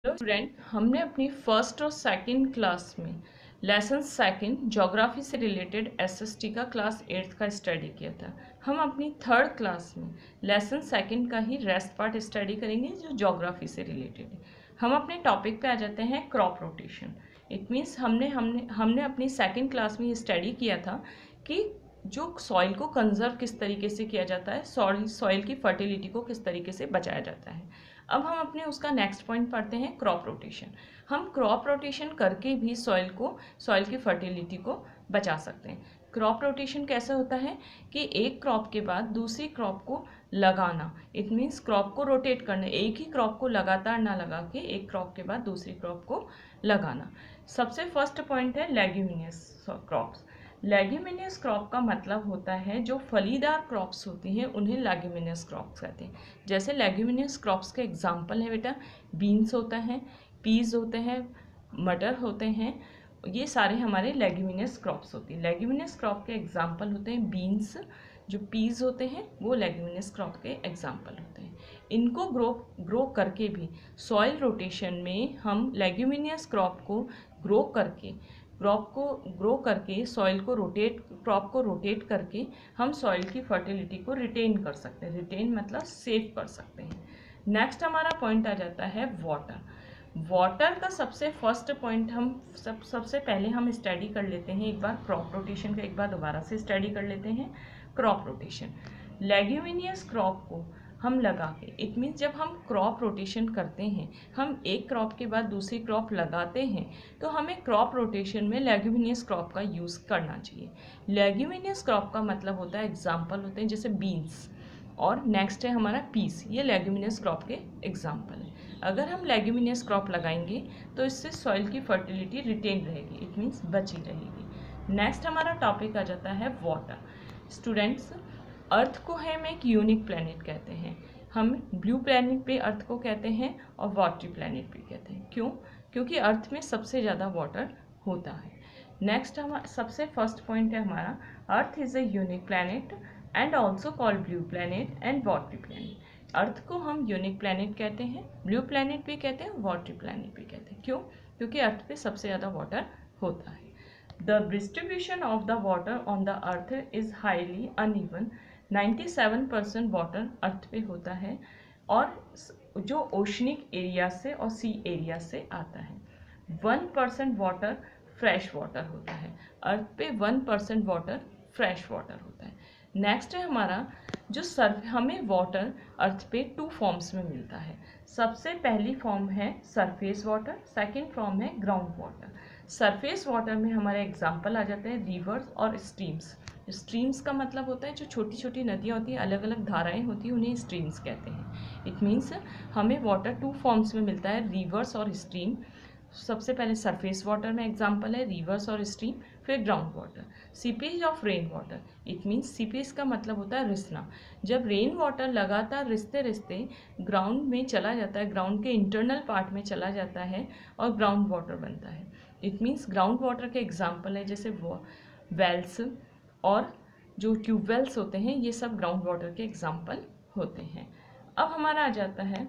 Hello student, हमने अपनी first और सेकंड क्लास में लेसन सेकंड ज्योग्राफी से रिलेटेड एसएसटी का क्लास 8th का स्टडी किया था। हम अपनी थर्ड क्लास में लेसन सेकंड का ही रेस्ट पार्ट स्टडी करेंगे जो ज्योग्राफी से रिलेटेड है। हम अपने टॉपिक पे आ जाते हैं क्रॉप रोटेशन। इट मीन्स हमने अपनी सेकंड क्लास में ये स्टडी किया था कि जो सॉइल को कंजर्व किस तरीके से किया जाता है, सॉइल की फर्टिलिटी को किस तरीके से बचाया जाता है। अब हम अपने उसका नेक्स्ट पॉइंट पढ़ते हैं क्रॉप रोटेशन। हम क्रॉप रोटेशन करके भी सॉइल की फर्टिलिटी को बचा सकते हैं। क्रॉप रोटेशन कैसे होता है कि एक क्रॉप के बाद दूसरी क्रॉप को लगाना। इट मीन्स क्रॉप को रोटेट करना, एक ही क्रॉप को लगातार ना लगा के एक क्रॉप के बाद दूसरी क्रॉप को लगाना। सबसे फर्स्ट पॉइंट है लेग्यूमिनियस क्रॉप्स। लेग्यूमिनियस क्रॉप का मतलब होता है जो फलीदार क्रॉप्स होती हैं उन्हें लेग्यूमिनियस क्रॉप्स कहते हैं। जैसे लेग्यूमिनियस क्रॉप्स के एग्जांपल है बेटा, बीन्स होता है, पीज होते हैं, मटर होते हैं, ये सारे हमारे लेग्यूमिनियस क्रॉप्स होती हैं। लेग्यूमिनियस क्रॉप के एग्जांपल होते हैं बीन्स, जो पीज होते हैं वो लेग्यूमिनियस क्रॉप के एग्जांपल होते हैं। इनको ग्रो करके भी सॉइल रोटेशन में हम लेग्यूमिनियस क्रॉप को ग्रो करके क्रॉप को रोटेट करके हम सॉइल की फर्टिलिटी को रिटेन कर सकते हैं। रिटेन मतलब सेव कर सकते हैं। नेक्स्ट हमारा पॉइंट आ जाता है वाटर का सबसे फर्स्ट पॉइंट सबसे पहले हम स्टडी कर लेते हैं एक बार क्रॉप रोटेशन का, एक बार दोबारा से स्टडी कर लेते हैं क्रॉप रोटेशन। लेग्यूमिनियस क्रॉप को हम लगा के, इट मीन्स जब हम क्रॉप रोटेशन करते हैं, हम एक क्रॉप के बाद दूसरी क्रॉप लगाते हैं, तो हमें क्रॉप रोटेशन में लेग्यूमिनियस क्रॉप का यूज़ करना चाहिए। लेग्यूमिनियस क्रॉप का मतलब होता है, एग्जाम्पल होते हैं जैसे बीन्स, और नेक्स्ट है हमारा पीस, ये लेग्यूमिनियस क्रॉप के एग्जाम्पल है। अगर हम लेग्यूमिनियस क्रॉप लगाएंगे तो इससे सॉइल की फर्टिलिटी रिटेन रहेगी, इट मीन्स बची रहेगी। नेक्स्ट हमारा टॉपिक आ जाता है वाटर। स्टूडेंट्स, अर्थ को हम एक यूनिक प्लैनेट कहते हैं। हम ब्लू प्लैनेट पे अर्थ को कहते हैं और वाटरी प्लैनेट पे कहते हैं। क्यों? क्योंकि अर्थ में सबसे ज़्यादा वाटर होता है। नेक्स्ट हमारा सबसे फर्स्ट पॉइंट है हमारा, earth is a unique planet and also called blue planet and watery planet. Earth को हम यूनिक प्लैनेट कहते हैं, ब्लू प्लैनेट भी कहते हैं, वाटरी प्लैनेट भी कहते हैं। क्यों? क्योंकि अर्थ पे सबसे ज़्यादा वाटर होता है। The distribution of the water on the earth is highly uneven. 97% water earth पे होता है और जो ओशनिक एरिया से और सी एरिया से आता है। 1% वाटर फ्रेश वाटर होता है। अर्थ पे 1% वाटर फ्रेश वाटर होता है। नेक्स्ट है हमारा हमें वाटर अर्थ पे 2 फॉर्म्स में मिलता है। सबसे पहली फॉर्म है सरफेस वाटर, सेकेंड फॉर्म है ग्राउंड वाटर। सरफेस वाटर में हमारे एग्जाम्पल आ जाते हैं रिवर्स और स्ट्रीम्स। स्ट्रीम्स का मतलब होता है जो छोटी छोटी नदियाँ होती हैं, अलग अलग धाराएं होती हैं, उन्हें स्ट्रीम्स कहते हैं। इट मीन्स हमें वाटर 2 फॉर्म्स में मिलता है, रिवर्स और स्ट्रीम। सबसे पहले सरफेस वाटर में एग्जांपल है रिवर्स और स्ट्रीम, फिर ground water. Seepage of rain water, it means seepage का मतलब होता है रिसना। जब रेन वाटर लगातार रिसते रिसते ग्राउंड में चला जाता है, ग्राउंड के इंटरनल पार्ट में चला जाता है और ग्राउंड वाटर बनता है। इट मीन्स ग्राउंड वाटर के एग्जाम्पल है जैसे वेल्स और जो ट्यूबवेल्स होते हैं, ये सब ग्राउंड वाटर के एग्जाम्पल होते हैं। अब हमारा आ जाता है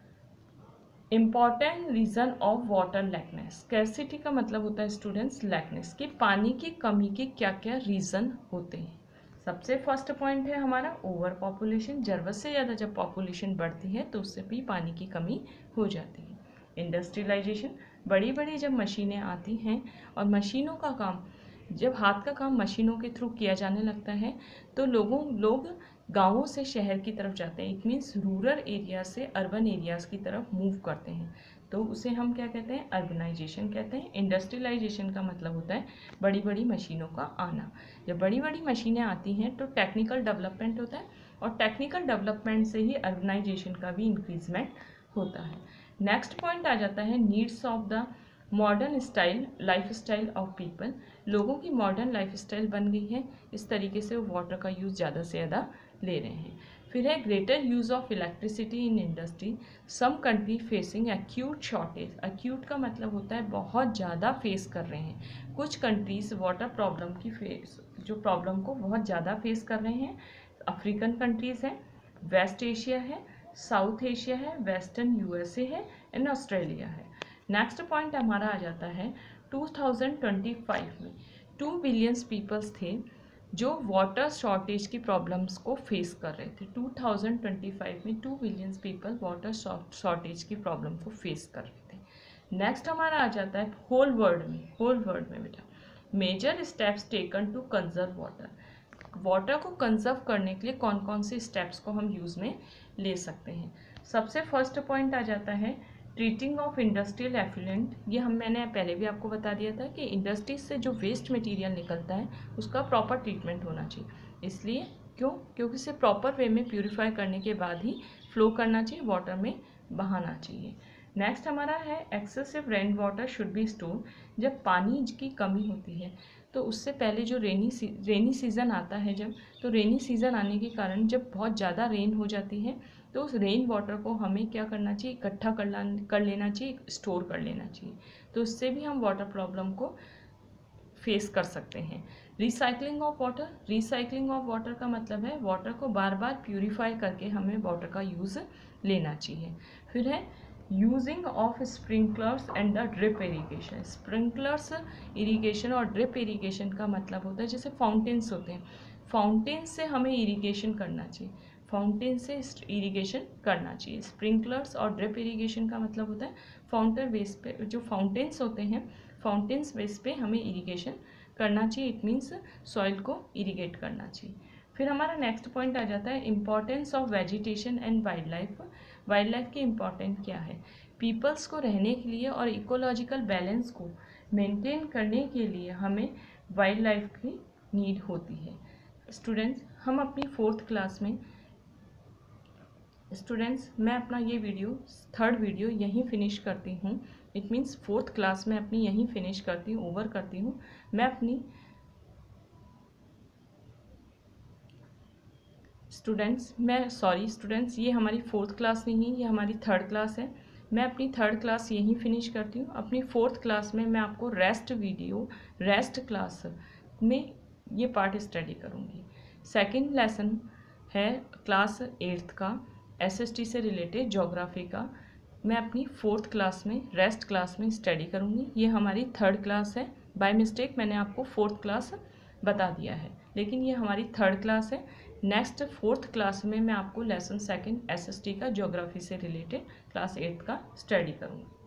important reason of water lackness. Scarcity का मतलब होता है स्टूडेंट्स लैकनेस, कि पानी की कमी के क्या क्या रीज़न होते हैं। सबसे फर्स्ट पॉइंट है हमारा ओवर पॉपुलेशन। ज़रूरत से ज़्यादा जब पॉपुलेशन बढ़ती है तो उससे भी पानी की कमी हो जाती है। इंडस्ट्रियलाइजेशन, बड़ी बड़ी जब मशीनें आती हैं और मशीनों का काम, जब हाथ का काम मशीनों के थ्रू किया जाने लगता है तो लोग गांवों से शहर की तरफ जाते हैं। इट मीन्स रूरल एरिया से अर्बन एरियाज़ की तरफ मूव करते हैं, तो उसे हम क्या कहते हैं? अर्बनाइजेशन कहते हैं। इंडस्ट्रियलाइजेशन का मतलब होता है बड़ी बड़ी मशीनों का आना। जब बड़ी बड़ी मशीनें आती हैं तो टेक्निकल डेवलपमेंट होता है, और टेक्निकल डेवलपमेंट से ही अर्बनाइजेशन का भी इंक्रीजमेंट होता है। नेक्स्ट पॉइंट आ जाता है needs of the modern life style of people. लोगों की मॉडर्न लाइफ स्टाइल बन गई है, इस तरीके से वो वाटर का यूज़ ज़्यादा से ज़्यादा ले रहे हैं। फिर है greater use of electricity in industry. Some country facing acute shortage. Acute का मतलब होता है बहुत ज़्यादा फेस कर रहे हैं। कुछ कंट्रीज़ वाटर प्रॉब्लम जो प्रॉब्लम को बहुत ज़्यादा फेस कर रहे हैं। अफ्रीकन कंट्रीज़ हैं, वेस्ट एशिया है, साउथ एशिया है, वेस्टर्न यूएसए है, इन ऑस्ट्रेलिया है। नेक्स्ट पॉइंट हमारा आ जाता है 2025 में 2 बिलियंस पीपल्स थे जो वाटर शॉर्टेज की प्रॉब्लम्स को फेस कर रहे थे। 2025 में 2 बिलियंस पीपल वाटर शॉर्टेज की प्रॉब्लम को फेस कर रहे थे। नेक्स्ट हमारा आ जाता है होल वर्ल्ड में बेटा major steps taken to conserve water को कंजर्व करने के लिए कौन कौन से स्टेप्स को हम यूज़ में ले सकते हैं। सबसे फर्स्ट पॉइंट आ जाता है ट्रीटिंग ऑफ इंडस्ट्रियल एफ्लुएंट। ये मैंने पहले भी आपको बता दिया था कि इंडस्ट्रीज से जो वेस्ट मटेरियल निकलता है उसका प्रॉपर ट्रीटमेंट होना चाहिए। इसलिए क्योंकि इसे प्रॉपर वे में प्यूरिफाई करने के बाद ही फ्लो करना चाहिए, वाटर में बहाना चाहिए। नेक्स्ट हमारा है excessive rain water should be store. जब पानी की कमी होती है तो उससे पहले जो रेनी सीज़न आता है तो रेनी सीज़न आने के कारण जब बहुत ज़्यादा रेन हो जाती है तो उस रेन वाटर को हमें क्या करना चाहिए, इकट्ठा कर लेना चाहिए, स्टोर कर लेना चाहिए। तो उससे भी हम वाटर प्रॉब्लम को फेस कर सकते हैं। रिसाइकलिंग ऑफ वाटर का मतलब है वाटर को बार बार प्यूरिफाई करके हमें वाटर का यूज़ लेना चाहिए। फिर है using of sprinklers and the drip irrigation. Sprinklers irrigation और ड्रिप इरीगेशन का मतलब होता है जैसे फाउंटेन्स होते हैं, फाउंटेन से हमें इरीगेशन करना चाहिए, स्प्रिंकलर्स और ड्रिप इरीगेशन का मतलब होता है फाउंटेन बेस पे जो फाउंटेन्स होते हैं, फाउंटेन्स बेस पे हमें इरीगेशन करना चाहिए। इट मीन्स सॉइल को इरीगेट करना चाहिए। फिर हमारा नेक्स्ट पॉइंट आ जाता है importance of vegetation and wild life की इम्पॉर्टेंट क्या है। पीपल्स को रहने के लिए और इकोलॉजिकल बैलेंस को मेंटेन करने के लिए हमें वाइल्ड लाइफ की नीड होती है। स्टूडेंट्स हम अपनी 4th क्लास में मैं अपना ये थर्ड वीडियो यहीं फिनिश करती हूँ। इट मीन्स 4th क्लास में अपनी यहीं फिनिश करती हूँ, ओवर करती हूँ। स्टूडेंट्स ये हमारी 4th क्लास नहीं है, ये हमारी 3rd क्लास है। मैं अपनी 3rd क्लास यहीं फिनिश करती हूँ। अपनी 4th क्लास में मैं आपको रेस्ट क्लास में ये पार्ट स्टडी करूँगी। सेकंड लेसन है क्लास 8th का SST से रिलेटेड ज्योग्राफी का, मैं अपनी 4th क्लास में रेस्ट क्लास में स्टडी करूँगी। ये हमारी 3rd क्लास है। बाय मिस्टेक मैंने आपको 4th क्लास बता दिया है, लेकिन ये हमारी 3rd क्लास है। नेक्स्ट 4th क्लास में मैं आपको लेसन 2 SST का ज्योग्राफी से रिलेटेड क्लास 8 का स्टडी करूँगी।